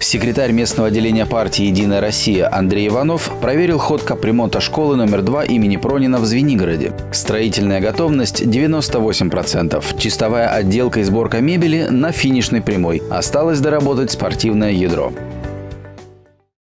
Секретарь местного отделения партии «Единая Россия» Андрей Иванов проверил ход капремонта школы номер 2 имени Пронина в Звенигороде. Строительная готовность 98%. Чистовая отделка и сборка мебели на финишной прямой. Осталось доработать спортивное ядро.